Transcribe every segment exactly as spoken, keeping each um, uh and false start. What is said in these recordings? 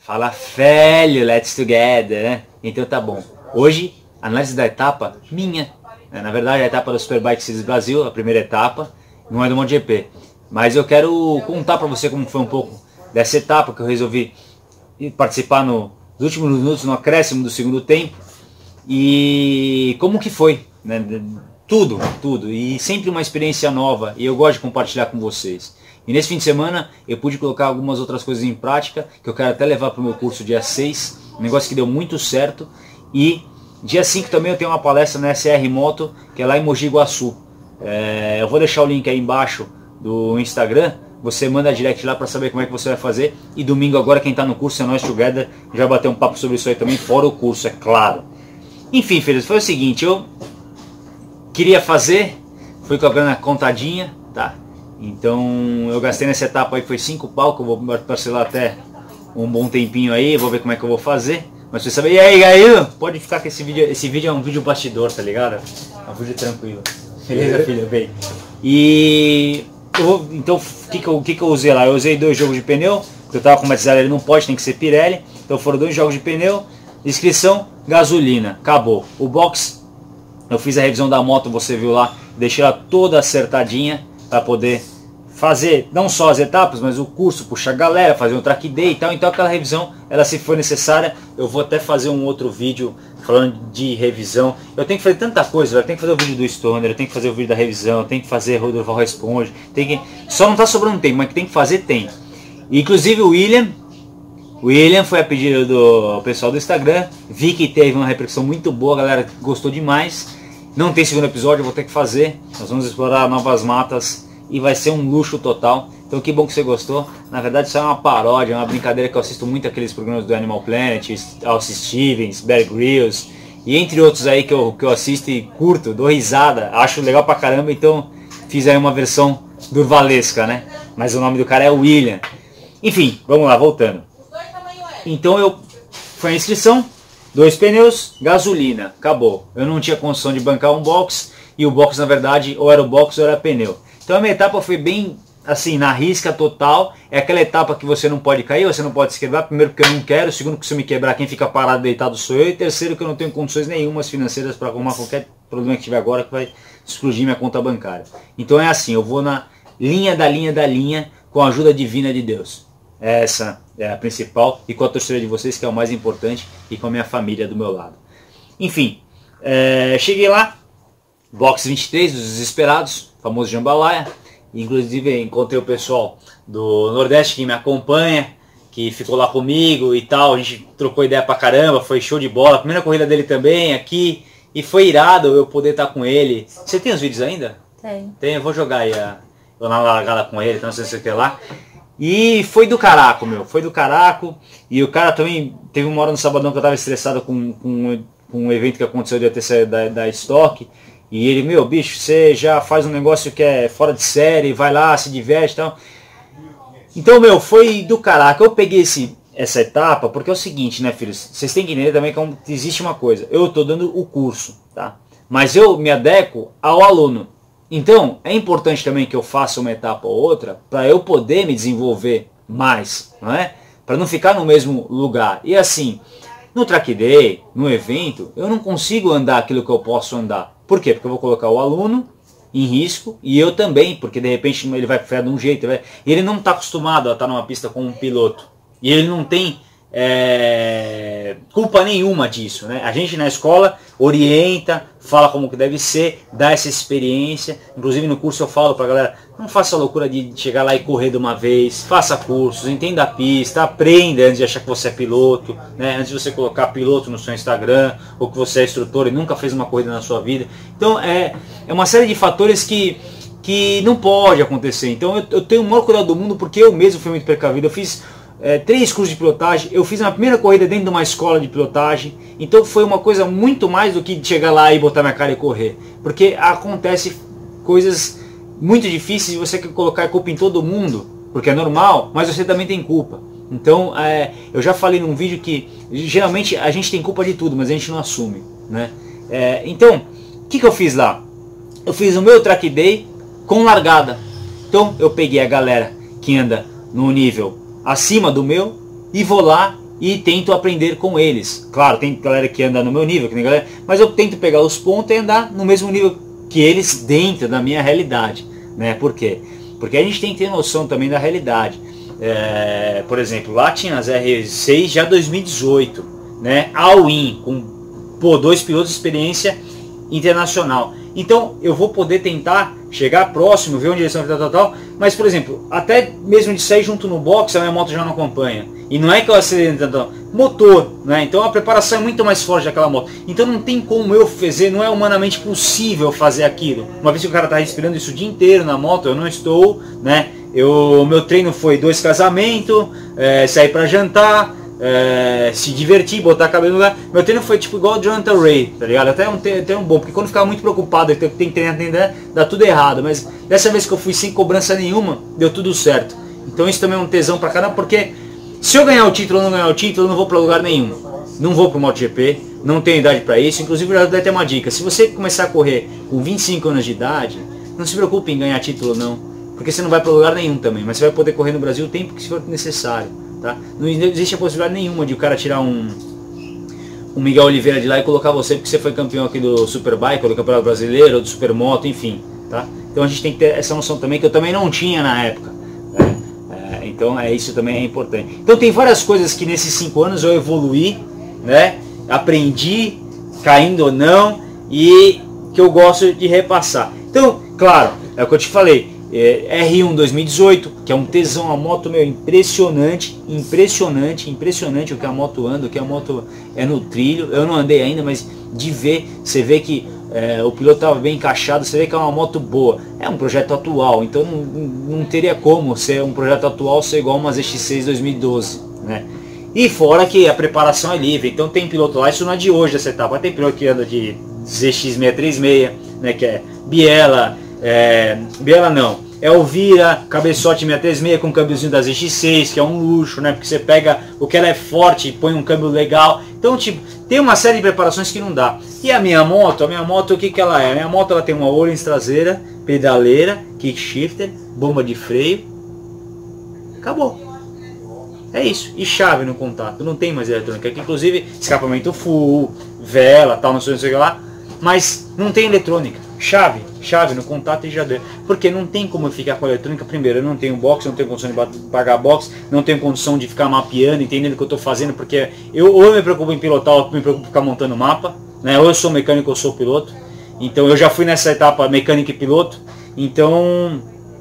Fala velho, let's together, né? Então tá bom. Hoje, análise da etapa minha. Na verdade, a etapa da Superbike Series Brasil, a primeira etapa, não é do MotoGP. Mas eu quero contar pra você como foi um pouco dessa etapa que eu resolvi participar no, nos últimos minutos, no acréscimo do segundo tempo. E como que foi, né? Tudo, tudo. E sempre uma experiência nova. E eu gosto de compartilhar com vocês. E nesse fim de semana eu pude colocar algumas outras coisas em prática, que eu quero até levar para o meu curso dia seis, um negócio que deu muito certo. E dia cinco também eu tenho uma palestra na S R Moto, que é lá em Mogi Guaçu. É, eu vou deixar o link aí embaixo do Instagram, você manda direct lá para saber como é que você vai fazer. E domingo agora quem está no curso é Nós Together, já bateu um papo sobre isso aí também, fora o curso, é claro. Enfim, filhos, foi o seguinte, eu queria fazer, fui com a grana contadinha, tá? Então eu gastei nessa etapa aí, foi cinco pau, que eu vou parcelar até um bom tempinho aí, vou ver como é que eu vou fazer. Mas você sabe, e aí, Gaio? Pode ficar que esse vídeo, esse vídeo é um vídeo bastidor, tá ligado? É um vídeo tranquilo. Beleza, filho? Bem. E eu, então, o que que, eu, que que eu usei lá? Eu usei dois jogos de pneu, porque eu tava com o Matzera, ele não pode, tem que ser Pirelli. Então foram dois jogos de pneu, inscrição, gasolina, acabou. O box, eu fiz a revisão da moto, você viu lá, deixei ela toda acertadinha para poder fazer não só as etapas, mas o curso, puxar a galera, fazer um track day e tal. Então aquela revisão, ela se for necessária, eu vou até fazer um outro vídeo falando de revisão. Eu tenho que fazer tanta coisa, eu tenho que fazer o vídeo do Stoner, eu tenho que fazer o vídeo da revisão, eu tenho que fazer o Rodolfo Responde, tem que... só não tá sobrando tempo, mas que tem que fazer, tem. E, inclusive o William, o William foi a pedido do pessoal do Instagram, vi que teve uma repercussão muito boa, a galera gostou demais. Não tem segundo episódio, eu vou ter que fazer, nós vamos explorar novas matas e vai ser um luxo total. Então que bom que você gostou. Na verdade isso é uma paródia, é uma brincadeira que eu assisto muito aqueles programas do Animal Planet, Alce Stevens, Bear Grylls e entre outros aí que eu, que eu assisto e curto, dou risada, acho legal pra caramba. Então fiz aí uma versão durvalesca, né? Mas o nome do cara é William. Enfim, vamos lá, voltando. Então eu foi a inscrição, dois pneus, gasolina, acabou. Eu não tinha condição de bancar um box, e o box na verdade ou era o box ou era pneu. Então a minha etapa foi bem assim, na risca total. É aquela etapa que você não pode cair, você não pode se quebrar. Primeiro porque eu não quero, segundo que se eu me quebrar quem fica parado deitado sou eu. E terceiro que eu não tenho condições nenhumas financeiras para arrumar qualquer problema que tiver agora que vai explodir minha conta bancária. Então é assim, eu vou na linha da linha da linha com a ajuda divina de Deus. Essa é a principal, e com a torcida de vocês, que é o mais importante, e com a minha família do meu lado. Enfim, é, cheguei lá, box vinte e três dos desesperados, famoso Jambalaya. Inclusive encontrei o pessoal do Nordeste que me acompanha, que ficou lá comigo e tal, a gente trocou ideia pra caramba, foi show de bola. A primeira corrida dele também aqui, e foi irado eu poder estar com ele. Você tem os vídeos ainda? Tem. Tem, eu vou jogar aí a, eu na largada com ele, então não sei se você quer lá. E foi do caraco, meu, foi do caraco. E o cara também, teve uma hora no sabadão que eu tava estressado com, com, com um evento que aconteceu de eu ter saído da, da Stock. E ele, meu, bicho, você já faz um negócio que é fora de série, vai lá, se diverte e tal. Então, meu, foi do caraca. Eu peguei esse, essa etapa porque é o seguinte, né, filhos? Vocês têm que entender também que existe uma coisa. Eu tô dando o curso, tá? Mas eu me adequo ao aluno. Então, é importante também que eu faça uma etapa ou outra para eu poder me desenvolver mais, não é? Para não ficar no mesmo lugar. E assim, no track day, no evento, eu não consigo andar aquilo que eu posso andar. Por quê? Porque eu vou colocar o aluno em risco e eu também, porque de repente ele vai frear de um jeito, vai... e ele não está acostumado a estar numa pista com um piloto. E ele não tem é... culpa nenhuma disso, né? A gente na escola orienta, fala como que deve ser, dá essa experiência. Inclusive no curso eu falo pra galera, não faça a loucura de chegar lá e correr de uma vez, faça cursos, entenda a pista, aprenda antes de achar que você é piloto, né? Antes de você colocar piloto no seu Instagram, ou que você é instrutor e nunca fez uma corrida na sua vida. Então é, é uma série de fatores que, que não pode acontecer. Então eu, eu tenho o maior cuidado do mundo porque eu mesmo fui muito precavido. Eu fiz É, três cursos de pilotagem, eu fiz a primeira corrida dentro de uma escola de pilotagem, então foi uma coisa muito mais do que chegar lá e botar minha cara e correr, porque acontece coisas muito difíceis e você quer colocar a culpa em todo mundo, porque é normal, mas você também tem culpa. Então é, eu já falei num vídeo que geralmente a gente tem culpa de tudo, mas a gente não assume, né? É, então, o que, que eu fiz lá? Eu fiz o meu track day com largada, então eu peguei a galera que anda no nível acima do meu e vou lá e tento aprender com eles. Claro, tem galera que anda no meu nível, que tem galera, mas eu tento pegar os pontos e andar no mesmo nível que eles dentro da minha realidade, né? Por quê? Porque a gente tem que ter noção também da realidade. É, por exemplo, lá tinha as R seis já dois mil e dezoito, né? All-in, com pô, dois pilotos de experiência internacional. Então eu vou poder tentar chegar próximo, ver onde eles estão, tal, tal, tal. Mas, por exemplo, até mesmo de sair junto no box, a minha moto já não acompanha. E não é que eu acelero tanto, motor, né? Então a preparação é muito mais forte daquela moto. Então não tem como eu fazer, não é humanamente possível fazer aquilo. Uma vez que o cara está respirando isso o dia inteiro na moto, eu não estou, né? Eu, meu treino foi dois casamentos, é, sair para jantar, é, se divertir, botar a cabeça no lugar. Meu treino foi tipo igual o Jonathan Ray, tá ligado? Até um, até um bom, porque quando eu ficava muito preocupado, eu tenho que treinar, treinar, dá tudo errado. Mas dessa vez que eu fui sem cobrança nenhuma, deu tudo certo. Então isso também é um tesão pra caramba, porque se eu ganhar o título ou não ganhar o título, eu não vou pra lugar nenhum. Não vou pro MotoGP, não tenho idade pra isso. Inclusive eu já dei até uma dica, se você começar a correr com vinte e cinco anos de idade, não se preocupe em ganhar título ou não, porque você não vai para lugar nenhum também, mas você vai poder correr no Brasil o tempo que for necessário, tá? Não existe a possibilidade nenhuma de o cara tirar um, um Miguel Oliveira de lá e colocar você porque você foi campeão aqui do Superbike, ou do Campeonato Brasileiro, ou do Supermoto, enfim, tá? Então a gente tem que ter essa noção também, que eu também não tinha na época, né? É, então é, isso também é importante. Então tem várias coisas que nesses cinco anos eu evoluí, né? Aprendi, caindo ou não, e que eu gosto de repassar. Então, claro, é o que eu te falei, R um dois mil e dezoito, que é um tesão, a moto meu, impressionante, impressionante, impressionante o que a moto anda, o que a moto é no trilho. Eu não andei ainda, mas de ver, você vê que é, o piloto estava bem encaixado, você vê que é uma moto boa. É um projeto atual, então não, não teria como ser um projeto atual ser igual uma Z X seis dois mil e doze, né? E fora que a preparação é livre, então tem piloto lá, isso não é de hoje essa etapa, tem piloto que anda de Z X seiscentos e trinta e seis, né, que é Biela, é, Biela não, Elvira, cabeçote seiscentos e trinta e seis com câmbiozinho da Z X seis, que é um luxo, né, porque você pega o que ela é forte e põe um câmbio legal. Então, tipo, tem uma série de preparações que não dá. E a minha moto, a minha moto, o que que ela é? A minha moto ela tem uma Öhlins traseira, pedaleira, kick shifter, bomba de freio, acabou. É isso, e chave no contato, não tem mais eletrônica, que inclusive escapamento full, vela, tal, não sei o que lá, mas não tem eletrônica, chave, chave no contato e já deu, porque não tem como eu ficar com a eletrônica. Primeiro, eu não tenho box, não tenho condição de pagar box, não tenho condição de ficar mapeando, entendendo o que eu estou fazendo, porque eu ou eu me preocupo em pilotar, ou eu me preocupo em ficar montando mapa, né? Ou eu sou mecânico ou sou piloto, então eu já fui nessa etapa mecânico e piloto, então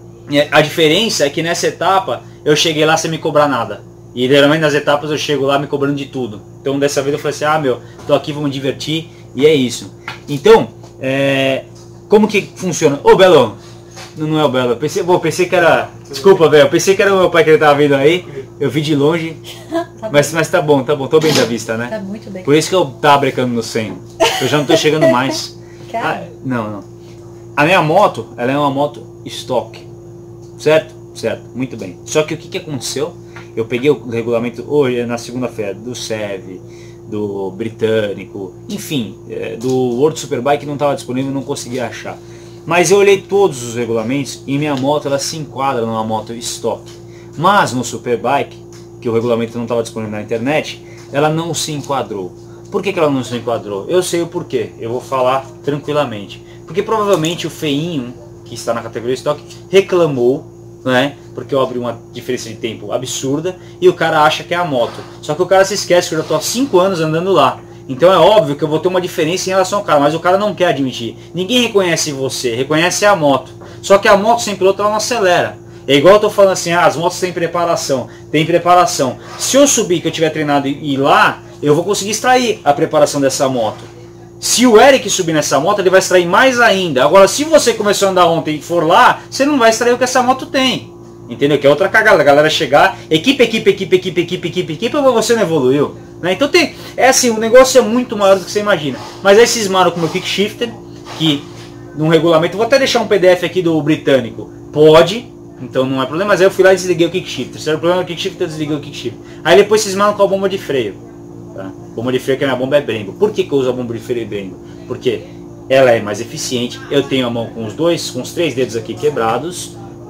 a diferença é que nessa etapa eu cheguei lá sem me cobrar nada. E geralmente nas etapas eu chego lá me cobrando de tudo. Então dessa vez eu falei assim, ah meu, tô aqui, vamos divertir, e é isso. Então, é, como que funciona? Ô Belo, não, não é o Belo, eu pensei, bom, pensei que era, desculpa velho, eu pensei que era o meu pai que ele tava vindo aí, eu vi de longe, tá mas, mas tá bom, tá bom, tô bem da vista, né? Tá muito bem. Por isso que eu tava brecando no cem, eu já não tô chegando mais. Ah, não, não. A minha moto, ela é uma moto stock, certo? Certo, muito bem. Só que o que que aconteceu? Eu peguei o regulamento hoje, na segunda-feira, do S E V, do britânico, enfim, é, do World Superbike não estava disponível, não conseguia achar. Mas eu olhei todos os regulamentos e minha moto ela se enquadra numa moto stock. Mas no Superbike, que o regulamento não estava disponível na internet, ela não se enquadrou. Por que que ela não se enquadrou? Eu sei o porquê, eu vou falar tranquilamente. Porque provavelmente o feinho, que está na categoria stock, reclamou, né? Porque eu abri uma diferença de tempo absurda e o cara acha que é a moto. Só que o cara se esquece que eu já estou há cinco anos andando lá. Então é óbvio que eu vou ter uma diferença em relação ao cara, mas o cara não quer admitir. Ninguém reconhece você, reconhece a moto. Só que a moto sem piloto ela não acelera. É igual eu tô falando assim, ah, as motos têm preparação, tem preparação. Se eu subir, que eu tiver treinado e ir lá, eu vou conseguir extrair a preparação dessa moto. Se o Eric subir nessa moto, ele vai extrair mais ainda. Agora, se você começou a andar ontem e for lá, você não vai extrair o que essa moto tem. Entendeu? Que é outra cagada. A galera chegar, equipe, equipe, equipe, equipe, equipe, equipe, equipe, mas você não evoluiu. Né? Então tem. É assim, o negócio é muito maior do que você imagina. Mas aí cismaram com o meu kick shifter, que num regulamento, vou até deixar um P D F aqui do britânico. Pode, então não é problema, mas aí eu fui lá e desliguei o kick shifter. Se era o problema do kick shifter, eu desliguei o kick shifter. Aí depois cismaram com a bomba de freio. Tá? Bomba de freio, que a minha bomba é Brembo. Por que que eu uso a bomba de freio Brembo? Porque ela é mais eficiente. Eu tenho a mão com os dois, com os três dedos aqui quebrados,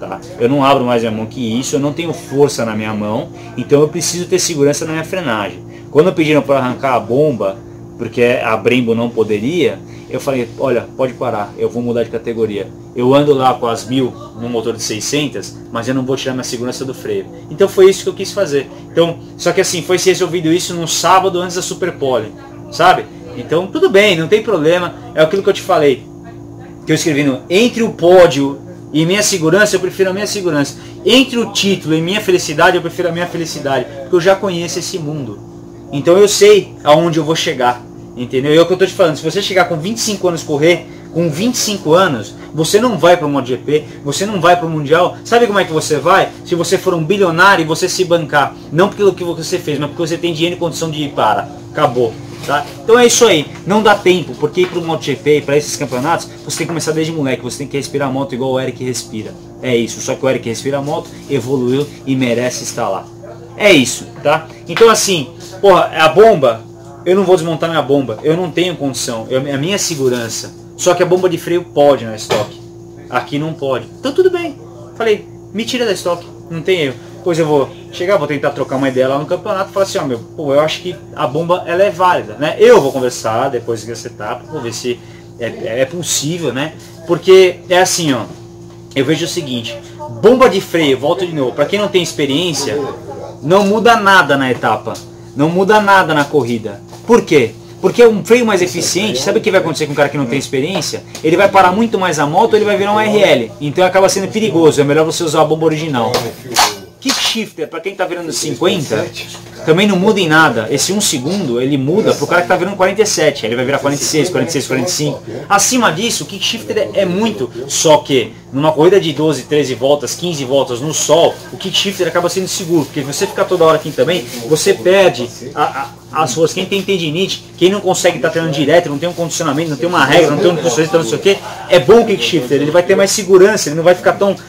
Tá? Eu não abro mais minha mão que isso, eu não tenho força na minha mão, então eu preciso ter segurança na minha frenagem. Quando pediram para arrancar a bomba, porque a Brembo não poderia, eu falei, olha, pode parar, eu vou mudar de categoria. Eu ando lá com as mil no motor de seiscentos, mas eu não vou tirar minha segurança do freio. Então foi isso que eu quis fazer. Então, só que assim, foi se resolvido isso no sábado antes da Super Pole, sabe? Então tudo bem, não tem problema, é aquilo que eu te falei, que eu escrevi no, entre o pódio e minha segurança, eu prefiro a minha segurança. Entre o título e minha felicidade, eu prefiro a minha felicidade, porque eu já conheço esse mundo. Então eu sei aonde eu vou chegar, entendeu? E é o que eu estou te falando, se você chegar com vinte e cinco anos correr, com vinte e cinco anos, você não vai para o MotoGP, você não vai para o Mundial. Sabe como é que você vai? Se você for um bilionário e você se bancar, não pelo que você fez, mas porque você tem dinheiro e condição de ir para. Acabou. Tá? Então é isso aí, não dá tempo, porque ir para o MotoGP e para esses campeonatos, você tem que começar desde moleque, você tem que respirar a moto igual o Eric respira. É isso, só que o Eric respira a moto, evoluiu e merece estar lá. É isso, tá? Então assim, porra, a bomba, eu não vou desmontar minha bomba, eu não tenho condição, eu, a minha segurança, só que a bomba de freio pode na estoque, aqui não pode. Então tudo bem, falei, me tira da estoque, não tem erro. Depois eu vou chegar, vou tentar trocar uma ideia lá no campeonato e falar assim, ó, meu, pô, eu acho que a bomba ela é válida, né? Eu vou conversar depois dessa etapa, vou ver se é, é possível, né? Porque é assim, ó, eu vejo o seguinte, bomba de freio, volto de novo, para quem não tem experiência, não muda nada na etapa, não muda nada na corrida. Por quê? Porque um freio mais eficiente, sabe o que vai acontecer com um cara que não tem experiência? Ele vai parar muito mais a moto, ele vai virar um R L, então acaba sendo perigoso, é melhor você usar a bomba original. Kick shifter, para quem está virando cinquenta, também não muda em nada. Esse um segundo, ele muda para o cara que está virando quarenta e sete. Ele vai virar quarenta e seis, quarenta e seis, quarenta e cinco. Acima disso, o kick shifter é, é muito. Só que, numa corrida de doze, treze voltas, quinze voltas no sol, o kick shifter acaba sendo seguro. Porque você ficar toda hora aqui também, você perde a, a, as forças. Quem tem tendinite, quem não consegue estar tá treinando direto, não tem um condicionamento, não tem uma regra, não tem um nutricionista, não sei o que, é bom o kick shifter. Ele vai ter mais segurança, ele não vai ficar tão...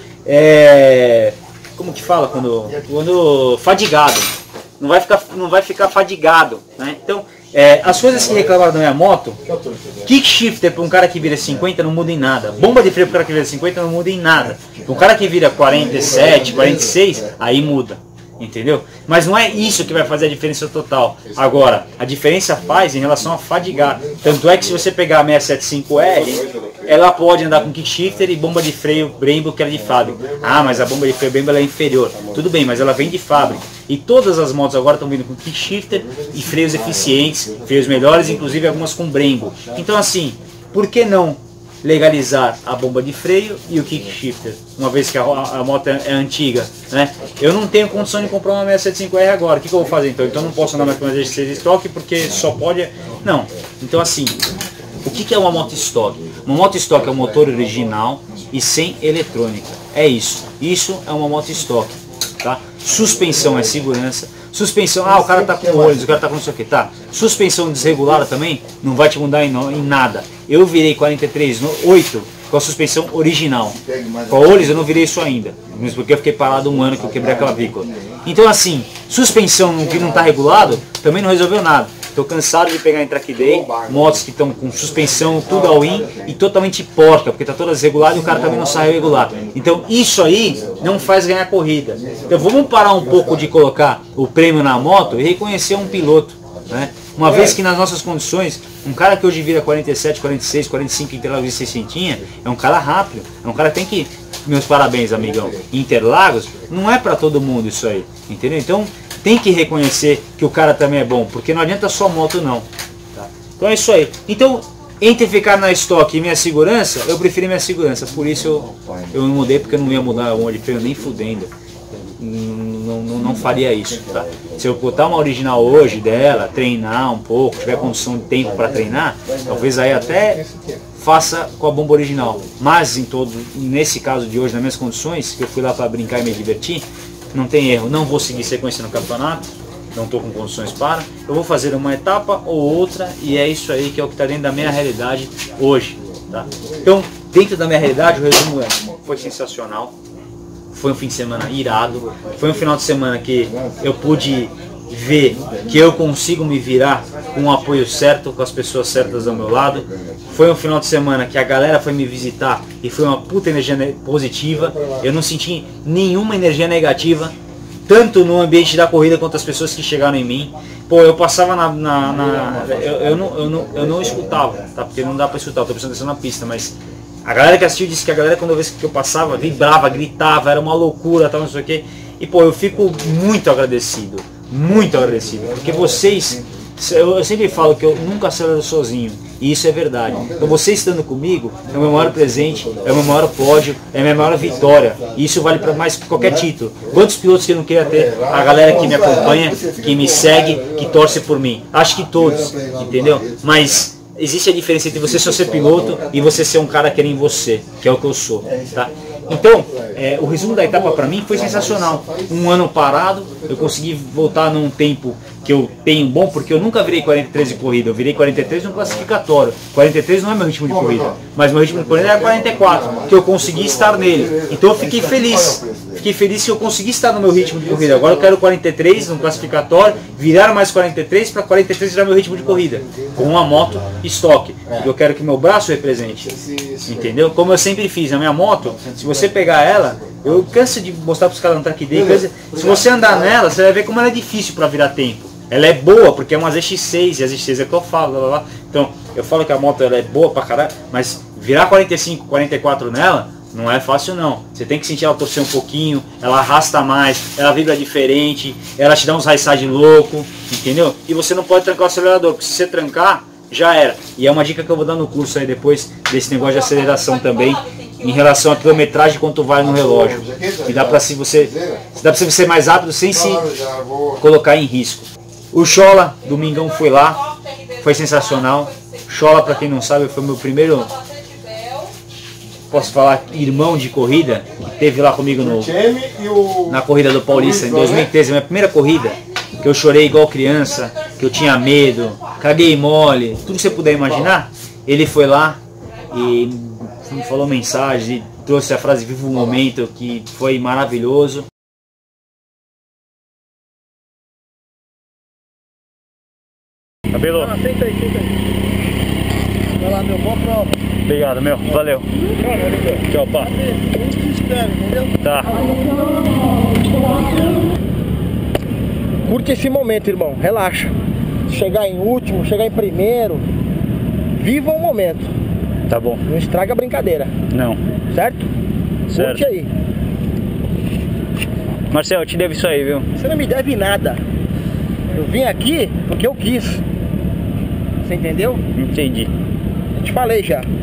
É... como que fala quando, quando fadigado, não vai ficar, não vai ficar fadigado, né? Então, é, as coisas que reclamaram da minha moto, kick shifter para um cara que vira cinquenta não muda em nada, bomba de freio para um cara que vira cinquenta não muda em nada, para um cara que vira quarenta e sete, quarenta e seis, aí muda, entendeu? Mas não é isso que vai fazer a diferença total. Agora, a diferença faz em relação a fadigar, tanto é que se você pegar a seiscentos e setenta e cinco R, ela pode andar com kick shifter e bomba de freio Brembo que é de fábrica. Ah, mas a bomba de freio Brembo ela é inferior. Tudo bem, mas ela vem de fábrica. E todas as motos agora estão vindo com kick shifter e freios eficientes, freios melhores, inclusive algumas com Brembo. Então assim, por que não legalizar a bomba de freio e o kick shifter, uma vez que a, a moto é, é antiga, né? Eu não tenho condição de comprar uma seiscentos e setenta e cinco R agora, o que, que eu vou fazer então? Então eu não posso andar mais com uma dezesseis de estoque porque só pode... Não, então assim... O que é uma moto estoque? Uma moto estoque é um motor original e sem eletrônica. É isso. Isso é uma moto estoque. Tá? Suspensão é segurança. Suspensão, ah, o cara tá com olhos, o cara tá com não sei o que, tá? Suspensão desregulada também não vai te mudar em, em nada. Eu virei quarenta e três no oito com a suspensão original. Com a olhos eu não virei isso ainda. Mesmo porque eu fiquei parado um ano que eu quebrei a clavícula. Então assim, suspensão que não está regulado também não resolveu nada. Estou cansado de pegar em track day, motos que estão com suspensão, tudo all-in e totalmente porca, porque está toda desregulada e o cara também não sabe regular. Então isso aí não faz ganhar corrida. Então vamos parar um pouco de colocar o prêmio na moto e reconhecer um piloto, né? Uma vez que nas nossas condições, um cara que hoje vira quarenta e sete, quarenta e seis, quarenta e cinco Interlagos e seiscentos, é um cara rápido, é um cara que tem que... Meus parabéns, amigão. Interlagos não é para todo mundo isso aí, entendeu? Então tem que reconhecer que o cara também é bom, porque não adianta só moto não. Tá? Então é isso aí. Então, entre ficar na estoque e minha segurança, eu preferi minha segurança. Por isso eu, eu não mudei, porque eu não ia mudar o de freio nem fudendo. Não, não, não faria isso. Tá? Se eu botar uma original hoje dela, treinar um pouco, tiver condição de tempo para treinar, talvez aí até faça com a bomba original. Mas em todo, nesse caso de hoje, nas minhas condições, que eu fui lá para brincar e me divertir, não tem erro, não vou seguir sequência no campeonato, não estou com condições para, eu vou fazer uma etapa ou outra e é isso aí que é o que está dentro da minha realidade hoje. Tá? Então, dentro da minha realidade, o resumo é, foi sensacional, foi um fim de semana irado, foi um final de semana que eu pude ver que eu consigo me virar com o apoio certo, com as pessoas certas ao meu lado. Foi um final de semana que a galera foi me visitar e foi uma puta energia positiva. Eu não senti nenhuma energia negativa, tanto no ambiente da corrida quanto as pessoas que chegaram em mim. Pô, eu passava na... na, na eu, eu, não, eu, não, eu não escutava, tá? Porque não dá pra escutar, eu tô prestando atenção na pista, mas a galera que assistiu disse que a galera, quando eu vez que eu passava, vibrava, gritava, era uma loucura, tal, não sei o quê. E pô, eu fico muito agradecido, muito agradecido, porque vocês, eu sempre falo que eu nunca acelero sozinho, e isso é verdade. Então você estando comigo é o meu maior presente, é o meu maior pódio, é a minha maior vitória, e isso vale para mais que qualquer título. Quantos pilotos que eu não queria ter? A galera que me acompanha, que me segue, que torce por mim. Acho que todos, entendeu? Mas existe a diferença entre você só ser piloto e você ser um cara que nem você, que é o que eu sou, tá? Então, é, o resumo da etapa para mim foi sensacional. Um ano parado, eu consegui voltar num tempo que eu tenho bom, porque eu nunca virei quarenta e três de corrida, eu virei quarenta e três no classificatório. quarenta e três não é meu ritmo de corrida, mas meu ritmo de corrida era quarenta e quatro, que eu consegui estar nele. Então eu fiquei feliz, fiquei feliz que eu consegui estar no meu ritmo de corrida. Agora eu quero quarenta e três no classificatório, virar mais quarenta e três para quarenta e três virar meu ritmo de corrida, com uma moto estoque. Eu quero que meu braço represente, entendeu? Como eu sempre fiz, a minha moto, se você pegar ela, eu canso de mostrar para os caras no track day, se você andar nela, você vai ver como ela é difícil para virar tempo. Ela é boa, porque é uma Z X seis, e a Z X seis é que eu falo, blá, blá, blá. Então, eu falo que a moto ela é boa pra caralho, mas virar quarenta e cinco, quarenta e quatro nela, não é fácil não. Você tem que sentir ela torcer um pouquinho, ela arrasta mais, ela vibra diferente, ela te dá uns high side louco, entendeu? E você não pode trancar o acelerador, porque se você trancar, já era. E é uma dica que eu vou dar no curso aí depois, desse negócio de aceleração também, em relação à quilometragem, quanto vale no relógio. E dá pra se você, dá pra você ser mais rápido sem se colocar em risco. O Chola, domingão, foi lá, foi sensacional. Chola, para quem não sabe, foi meu primeiro, posso falar, irmão de corrida, que teve lá comigo no, na corrida do Paulista em dois mil e treze, minha primeira corrida, que eu chorei igual criança, que eu tinha medo, caguei mole, tudo que você puder imaginar. Ele foi lá e me falou mensagens e trouxe a frase "Viva o Momento", que foi maravilhoso. Cabelo. Ah, senta aí, senta aí. Vai lá, meu, boa prova. Obrigado, meu. Valeu. Tchau, pá. Eu te espero, entendeu? Tá. Curte esse momento, irmão. Relaxa. Chegar em último, chegar em primeiro. Viva o momento. Tá bom. Não estraga a brincadeira. Não. Certo? Certo. Curte aí. Marcelo, eu te devo isso aí, viu? Você não me deve nada. Eu vim aqui porque eu quis. Você entendeu? Entendi. Eu te falei já. Eu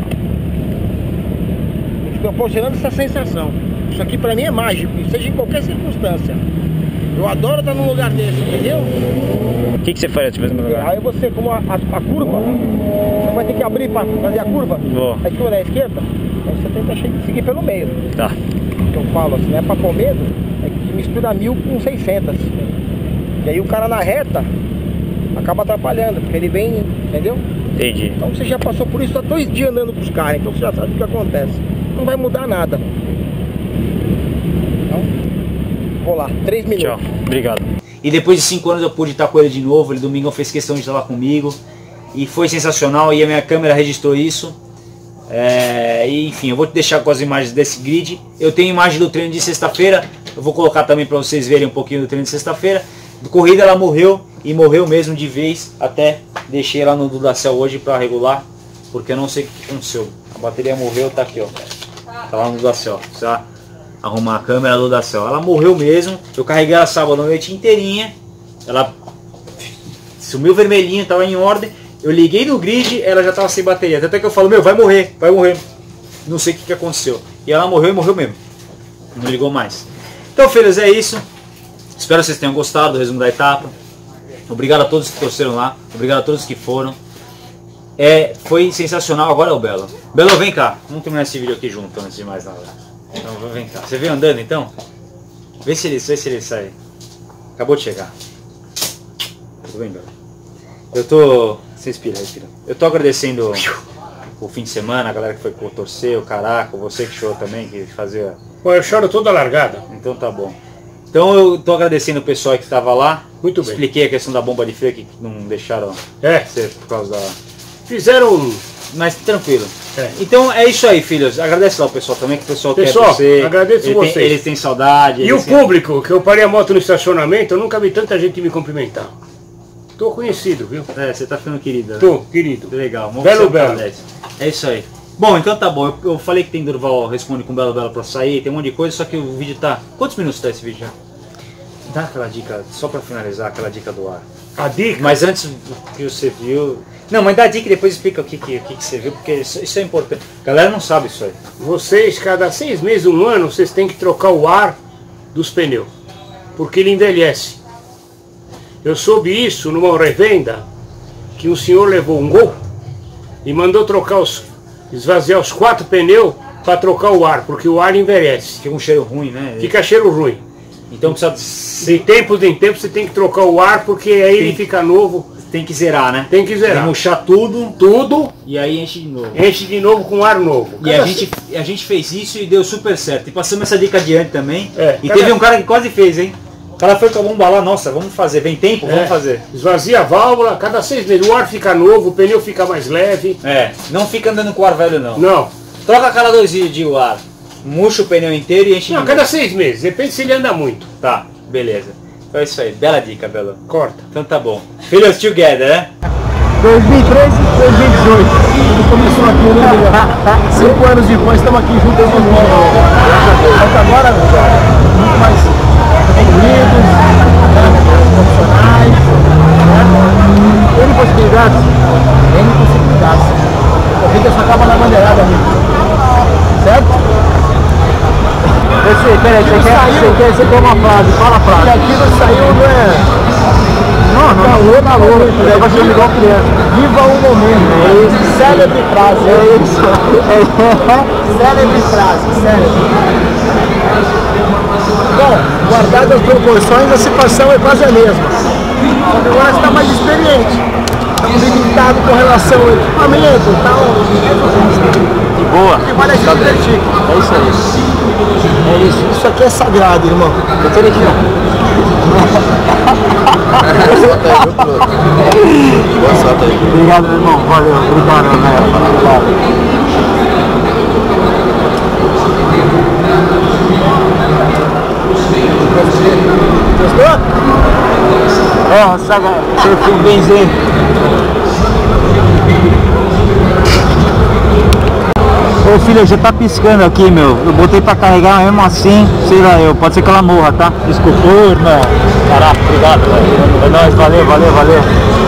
te proporcionando essa sensação. Isso aqui pra mim é mágico, seja em qualquer circunstância. Eu adoro estar num lugar desse, entendeu? O que, que você faria se tivesse no lugar? Aí você, como a, a, a curva, você vai ter que abrir pra fazer a curva. Vou. A esquerda é a esquerda, aí você tenta che- seguir pelo meio. Tá. O que eu falo assim, não é pra pôr medo, é que mistura mil com seiscentos. E aí o cara na reta acaba atrapalhando, porque ele vem, entendeu? Entendi. Então você já passou por isso há dois dias andando com os caras, então você já sabe o que acontece. Não vai mudar nada. Então, vou lá, três minutos. Tchau. Obrigado. E depois de cinco anos eu pude estar com ele de novo. Ele domingo fez questão de estar lá comigo. E foi sensacional. E a minha câmera registrou isso. É, e, enfim, eu vou te deixar com as imagens desse grid. Eu tenho imagem do treino de sexta-feira. Eu vou colocar também para vocês verem um pouquinho do treino de sexta-feira. De corrida ela morreu. E morreu mesmo de vez. Até deixei lá no Dudacel hoje para regular. Porque eu não sei o que aconteceu. A bateria morreu, tá aqui, ó. Tá lá no Dudacel. Precisa arrumar a câmera do Dudacel. Ela morreu mesmo. Eu carreguei ela sábado à noite inteirinha. Ela sumiu vermelhinho, tava em ordem. Eu liguei no grid, ela já tava sem bateria. Até que eu falo, meu, vai morrer, vai morrer. Não sei o que, que aconteceu. E ela morreu e morreu mesmo. Não ligou mais. Então, filhos, é isso. Espero que vocês tenham gostado do resumo da etapa. Obrigado a todos que torceram lá. Obrigado a todos que foram. É, foi sensacional. Agora é o Belo. Belo, vem cá. Vamos terminar esse vídeo aqui junto antes de mais nada. Então, vem cá. Você veio andando então? Vê se ele, vê se ele sai. Acabou de chegar. Tudo bem, Belo? Eu tô... Você respira, respira. Eu tô agradecendo o fim de semana, a galera que foi torcer, o Caraca, você que chorou também, que fazia... Pô, eu choro toda largada. Então tá bom. Então eu tô agradecendo o pessoal que estava lá. Muito bem. Expliquei a questão da bomba de freio que não deixaram é. ser por causa da... Fizeram... Mas tranquilo. É. Então é isso aí, filhos. Agradece lá o pessoal também, que o pessoal, pessoal quer você. Agradeço ele vocês. Tem, eles têm saudade. E o têm... público, que eu parei a moto no estacionamento, eu nunca vi tanta gente me cumprimentar. Tô conhecido, viu? É, você tá ficando querido. Né? Tô, querido. Legal. Belo, belo. É isso aí. Bom, então tá bom. Eu, eu falei que tem Durval Responde com Belo Belo pra sair, tem um monte de coisa, só que o vídeo tá... Quantos minutos tá esse vídeo já? Dá aquela dica, só pra finalizar, aquela dica do ar. A dica? Mas antes do que você viu... Não, mas dá a dica e depois explica o que, que, o que, que você viu, porque isso, isso é importante. A galera não sabe isso aí. Vocês, cada seis meses, um ano, vocês têm que trocar o ar dos pneus, porque ele envelhece. Eu soube isso numa revenda, que um senhor levou um Gol e mandou trocar os, esvaziar os quatro pneus para trocar o ar, porque o ar envelhece. Fica um cheiro ruim, né? Fica cheiro ruim. Então precisa... De tempos em tempos você tem que trocar o ar, porque aí tem, ele fica novo. Tem que zerar, né? Tem que zerar. Tem que murchar tudo. Tudo. E aí enche de novo. Enche de novo com ar novo. E a gente, a gente fez isso e deu super certo. E passamos essa dica adiante também. É, e cada... teve um cara que quase fez, hein? O cara foi com a bomba lá, nossa, vamos fazer. Vem tempo, vamos é. fazer. Esvazia a válvula, cada seis meses o ar fica novo, o pneu fica mais leve. É, não fica andando com o ar velho não. Não. Troca a cada dois dias de ar. Murcha o pneu inteiro e enche não, de cada novo. seis meses, depende se ele anda muito. Tá, beleza. Então é isso aí, bela dica, Belo. Corta. Então tá bom. Filhos together, né? dois mil e treze e dois mil e dezoito. Quando começou aqui, né? Cinco anos depois, estamos aqui juntos de novo. Mas agora, muito mais unidos, profissionais. Tem possibilidades? Tem possibilidades. A vida só acaba na bandeirada ali. Certo? Você, peraí, você quer, você quer, você quer uma frase, fala a frase. E aquilo saiu, não é... Não, não, não, não, não, não, vai ser igual criança. Viva o momento, é isso. Célebre frase, é isso. Célebre frase, célebre. Bom, guardadas as proporções, a situação é quase a mesma. Só que agora você está mais experiente. Estamos limitados com relação ao equipamento e tal. De boa. Que vale a gente divertir. É isso aí. É isso. Isso aqui é sagrado, irmão. Eu tô aqui, ó. Boa sorte aí. Obrigado, meu irmão. Valeu. Obrigado, velho. Gostou? Ó, sabe, seu filho benzer. Ô filha, já tá piscando aqui, meu. Eu botei pra carregar, mas mesmo assim, sei lá, eu, pode ser que ela morra, tá? Desculpa, irmão. Caraca, obrigado, velho. É nóis, valeu, valeu, valeu.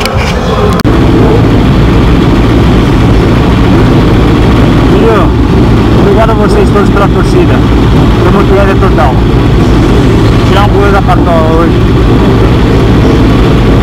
Filho, obrigado a vocês todos pela torcida. Tamo together total. Tirar um boi da cartola hoje.